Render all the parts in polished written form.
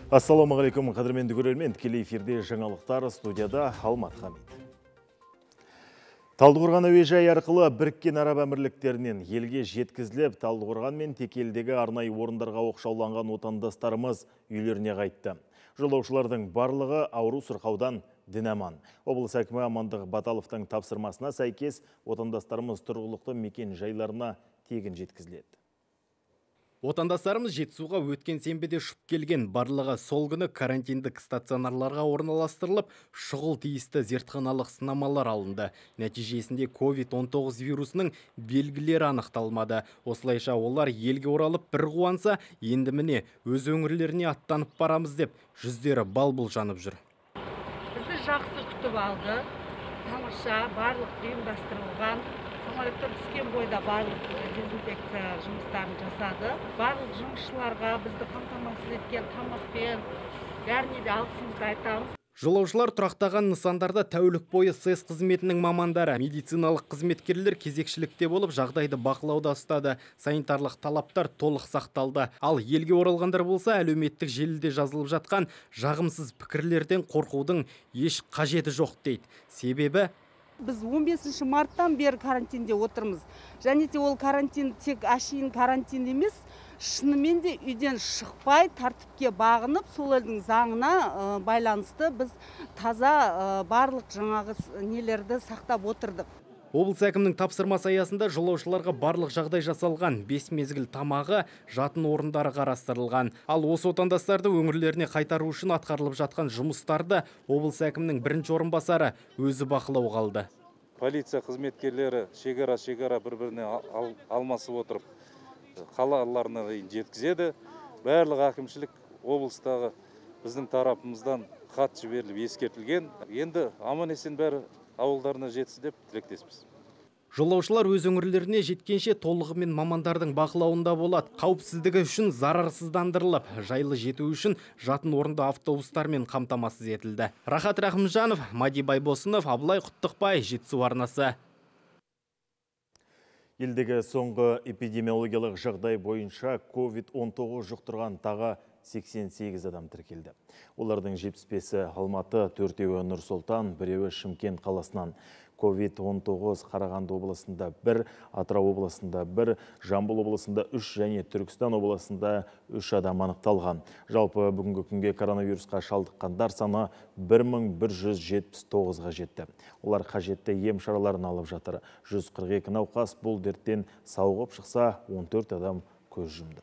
Ассалаумағалейкум, қадірменді көрермен, тікелей эфирде жаңалықтар, студияда Алмат Хамид. Талдықорған әуежай арқылы Біріккен Араб Әмірліктерінен елге жеткізіліп, Талдықорған мен Текелідегі арнайы орындарға оқшауланған отандастарымыз үйлеріне қайтты. Жолаушылардың барлығы ауру сырқаудан дін аман. Облыс әкімі Амандық Баталовтың тапсырмасына сәйкес отандастарымыз тұрғылықты мекен жайларына тегін жеткізіледі. Отандастарымыз Жетісуға өткен сенбіде ұшып келген, барлығы сол күні карантиндік стационарларға орналастырылып, шұғыл тиісті зертханалық сынамалар алынды. Нәтижесінде COVID-19 вирусының белгілері анықталмады. Осылайша олар елге оралып бір қуанса, енді міне өз өңірлеріне аттанып барамыз деп жүздері бал-бұл жанып жүр. Бізді жақсы күтіп алды. Тамаша, барлық ұйымдастырылған. Самолеттен түскен бойда барлық дезинфекция жұмыстарын жасады. Барлық жұмысшыларға бізді қамтамасыз еткен тамақпен бәріне алғысымызды айтамыз. Жолаушылар тұрақтаған нысандарда тәулік бойы СС қызметінің мамандары, медициналық қызметкерлер кезекшілікте болып, жағдайды бақылауда ұстады. Санитарлық талаптар толық сақталды. Ал елге оралғандар болса, әлеуметтік желіде жазылып жатқан жағымсыз пікірлерден қорқудың еш қажеті жоқ дейді. Себебі біз 15 марттан бері карантинде отырмыз. Және де ол карантин тек әшейін карантин емес, шынымен де үйден шықпай тәртіпке бағынып, сол елдің заңына байланысты біз таза барлық жаңағы нелерді сақтап отырдық. Облыс әкімінің тапсырмасы аясында жолаушыларға барлық жағдай жасалған, 5 мезгіл тамағы, жатын орындары қарастырылған. Ал осы отандастарды өңірлеріне қайтару үшін атқарылып жатқан жұмыстарды облыс әкімінің бірінші орынбасары өзі бақылауға алды. Полиция қызметкерлері шекара бір-біріне алмасып отырып, қалаларына жеткізеді. Барлық әкімшілік облыстағы біздің тарапымыздан хат жіберіліп ескертілген. Енді аман-есен бәрі ауылдарына жетсін деп тілектеспіз. Жолаушылар өз өңірлеріне жеткенше толығымен мамандардың бақылауында болады. Қауіпсіздігі үшін зарарсыздандырылып, жайлы жету үшін жатын орынды автобустармен қамтамасыз етілді. Рахат Рахымжанов, Мади Байбосынов, Абылай Құттықбай, Жетісу арнасы. Елдегі соңғы эпидемиологиялық жағдай бойынша COVID-19 жұқтырған тағы 88 адам тіркелді. Олардың 75-і Алматы, 4-еуі Нұр Сұлтан, 1-еуі Шымкент қаласынан. COVID-19 Қарағанды облысында 1, Атырау облысында 1, Жамбыл облысында 3 және Түркістан облысында 3 адам анықталған. Жалпы бүгінгі күнге коронавирусқа шалдыққандар саны 1179-ға жетті. Олар қажетті ем шараларын алып жатыр. 142 науқас бұл дерттен сауығып шықса, 14 адам көз жұмды.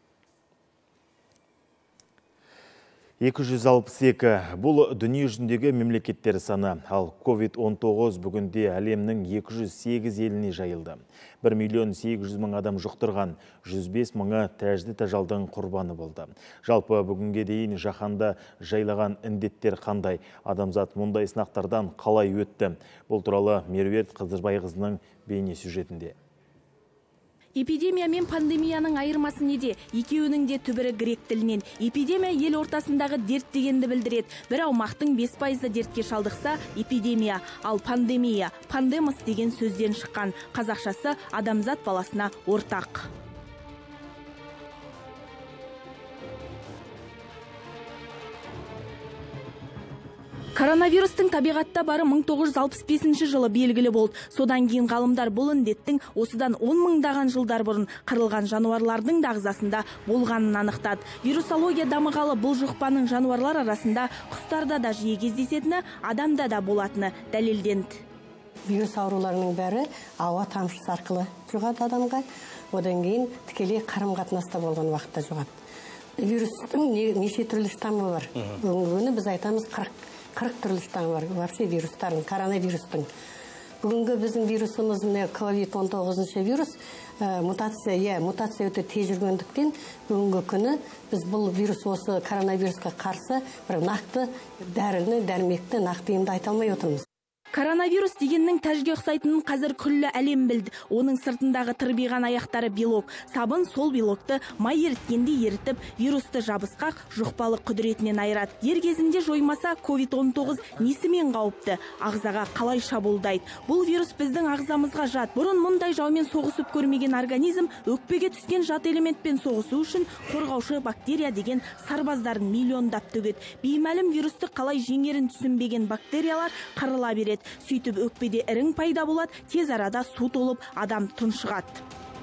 262 бұл дүние жүзіндегі мемлекеттер саны, ал COVID-19 бүгінде әлемнің 208 еліне жайылды. 1.800.000 адам жұқтырған, 105.000 тәжді тәжалдың құрбаны болды. Жалпы бүгінге дейін жаһанда жайлаған індеттер қандай, адамзат мұндай сынақтардан қалай өтті? Бұл туралы Меруерт Қыдырбайқызының бейне сюжетінде. Эпидемия мен пандемияның айырмасы неде? Екеуінің де түбірі грек тілінен. Эпидемия ел ортасындағы дерт дегенді білдіреді. Бір аумақтың 5% дертке шалдықса эпидемия, ал пандемия, пандемос деген сөзден шыққан. Қазақшасы адамзат баласына ортақ. Коронавирустың табиғатта бары 1965 жылы белгілі болды. Содан кейін ғалымдар бұл індеттің осыдан 10 мыңдаған жылдар бұрын қырылған жануарлардың ағзасында болғанын анықтады. Вирусология дамығалы бұл жұқпаның жануарлар арасында құстарда да жиі кездесетіні, адамда да болатыны дәлелденді. Вирус ауруларының бәрі ауа тамшысы арқылы жұғады адамға, одан кейін тікелей қарым-қатынаста болған уақытта жұғады. Вирустың неше түрлі штаммы бар. Бүгінгі біз айтамыз 40 түрлі штаммы бар. Вообще вирустардың, коронавирустың. Бүгінгі біздің вирусымыз COVID-19 вирус мутация өте тез жүргендіктен бүгінгі күні біз бұл вирус осы коронавирусқа қарсы бір нақты дәріні, дәрмекті, нақты емді айта алмай отырмыз. Коронавирус дегеннің тәжге ұқсайтынын қазір күллі әлем білді. Оның сыртындағы тырбиған аяқтары белок. Сабын сол белокты май еріткенде ерітіп, вирусты жабысқақ жұқпалы құдіретінен айырады. Дер кезінде жоймаса, COVID-19 несімен қауіпті, ағзаға қалай шабуылдайды? Бұл вирус біздің ағзамызға жат. Бұрын мұндай жаумен соғысып көрмеген организм өкпеге түскен жат элементпен соғысу үшін қорғаушы бактерия деген сарбаздарын миллиондап төгеді. Беймәлім вирусты қалай жеңерін түсінбеген бактериялар қырыла береді. Сөйтіп өкпеде ірің пайда болады, тез арада су толып, адам тұншығады.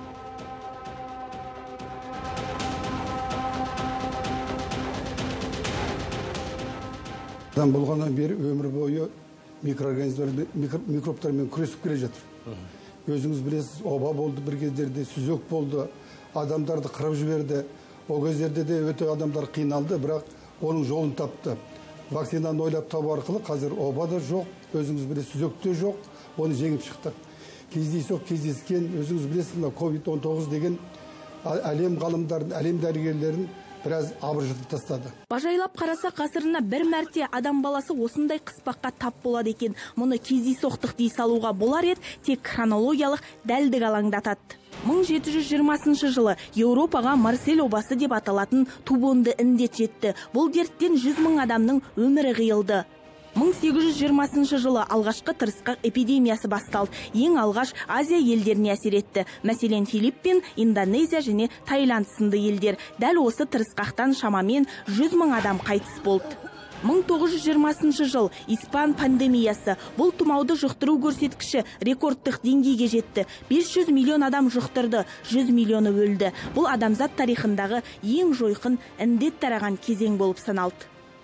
Адам болғаннан бері өмір бойы микробтармен күресіп келе жатыр. Өзіңіз білесіз, оба болды бір кездерде, сүзек болды, адамдарды қырып жіберді. О кездерде де өте адамдар қиналды, бірақ оның жолын тапты. Вакцинаны ойлап табу арқылы қазір оба да жоқ, өзіңіз білесіз, сүзек те жоқ, оны жеңіп шықты. Кездескен, өзіңіз білесіз, COVID-19 деген әлем ғалымдарын, әлем дәрігерлерін біраз абыржытып тастады. Бажайлап қараса, ғасырына бір мәрте адам баласы осындай қыспаққа тап болады екен. Мұны кездейсоқтық дей салуға болар еді, тек хронологиялық дәлдік алаңдатады. 1720 жылы Еуропаға Марсель обасы деп аталатын тубонды індет жетті. Бұл дерттен 100 мың адамның өмірі қиылды. 1820 жылы алғашқы тырысқақ эпидемиясы басталды. Ең алғаш Азия елдеріне әсер етті. Мәселен, Филиппин, Индонезия және Таиланд сынды елдер. Дәл осы тырысқақтан шамамен 100 мың адам қайтыс болды. 1920 жыл испан пандемиясы. Бұл тұмауды жұқтыру көрсеткіші рекордтық деңгейге жетті. 500 миллион адам жұқтырды, 100 миллионы өлді. Бұл адамзат тарихындағы ең жойқын індет тараған кезең болып саналды.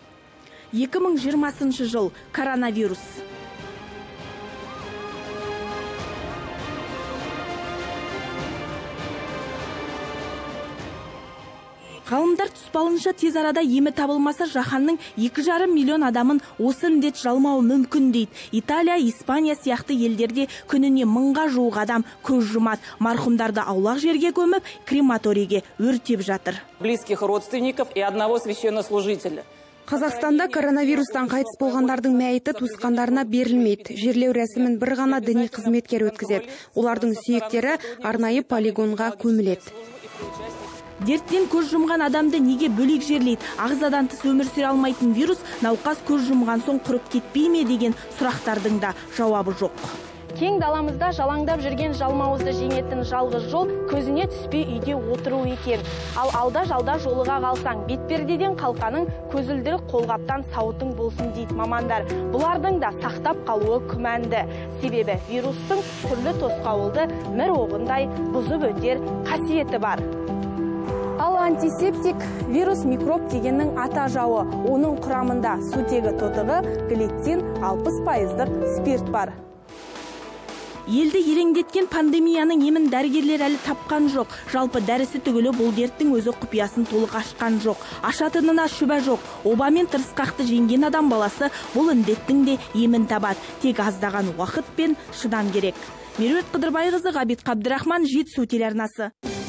2020 жыл коронавирус. Ғалымдар тұспалынша тез арада емі табылмаса, жаһанның 2,5 миллион адамын осы індет жалмауы мүмкін дейді. Италия, Испания сияқты елдерде күніне 1000-ға жуық адам көз жұмады. Марқұмдарды аулақ жерге көміп, крематорийге өртеп жатыр. Близких родственников и одного священнослужителя. Қазақстанда коронавирустан қайтыс болғандардың мәйіті туысқандарына берілмейді. Жерлеу рәсімін бір ғана діни қызметкер өткізеді. Олардың сүйектері арнайы полигонға көміледі. Дерттен көз жұмған адамды неге бөлек жерлейді? Ағзадан тыс өмір сүре алмайтын вирус науқас көз жұмған соң құрып кетпей ме деген сұрақтардың да жауабы жоқ. Кең даламызда жалаңдап жүрген жалмауызды жеңетін жалғыз жол көзіне түспей үйде отыру екен. Ал алда-жалда жолыға қалсаң, бетпердеден қалқаның, көзілдірік қолғаптан сауытың болсын дейді мамандар. Бұлардың да сақтап қалуы күмәнді. Себебі вирустың түрлі тосқауылды мір оғындай бұзып өтер қасиеті бар. Ал антисептик вирус микроб дегеннің ата жауы. Оның құрамында сутегі тотығы, глицин, 60% спирт бар. Елді елеңдеткен пандемияның емін дәрігерлер әлі тапқан жоқ. Жалпы дәрісі түгілі бұл дерттің өзі құпиясын толық ашқан жоқ. Ашатынына шүбә жоқ. Обамен тырысқақты жеңген адам баласы бұл індеттің де емін табады. Тек аздаған уақыт пен шыдам керек. Меруерт Қыдырбайқызы, Ғабит Қабдырахман, Жетісу телеарнасы.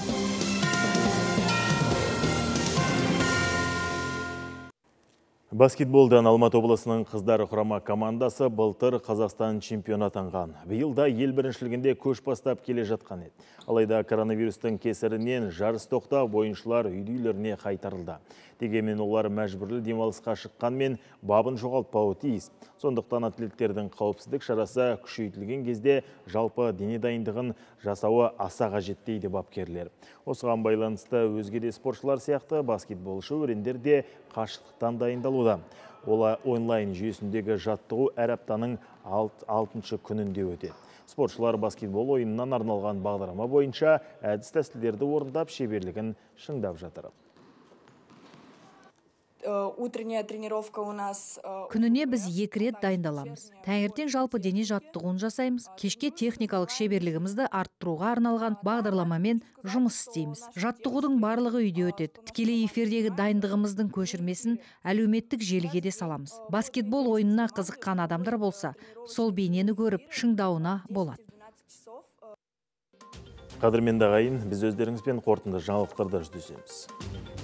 Баскетболдан Алматы облысының қыздары құрама командасы былтыр Қазақстан чемпионы атанған. Биылда ел біріншілігінде көш бастап келе жатқан еді. Алайда коронавирустың кесірінен жарыс тоқтап, ойыншылар үйлеріне қайтарылды. Дегенмен олар мәжбүрлі демалысқа шыққанмен бабын жоғалтпауы тиіс. Сондықтан атлеттердің қауіпсіздік шарасы күшейтілген кезде жалпы дене дайындығын жасауы аса қажет дейді бапкерлер. Осыған байланысты өзге де спортшылар сияқты баскетболшы өрендер де қашықтықтан дайындалуда. Ола онлайн жүйесіндегі жаттығу әр аптаның 6-шы күнінде өтеді. Спортшылар баскетбол ойынынан арналған бағдарлама бойынша әдіс тәсілдерді орындап шеберлігін шыңдап жатыр. Күніне біз 2 рет дайындаламыз. Таңертең жалпы дене жаттығуын жасаймыз. Кешке техникалық шеберлігімізді арттыруға арналған бағдарламамен жұмыс істейміз. Жаттығудың барлығы үйде өтеді. Тікелей эфирдегі дайындығымыздың көшірмесін әлеуметтік желіге де саламыз. Баскетбол ойынына қызыққан адамдар болса, сол бейнені көріп шыңдауына болады. Қадірменді ағайын, біз өздеріңізбен қорытынды жаңалықтарда жүздесеміз.